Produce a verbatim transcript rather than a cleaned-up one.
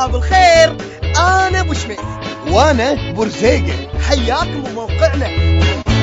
صباح الخير، أنا أبو شميس وانا برزيقة. حياكم بموقعنا.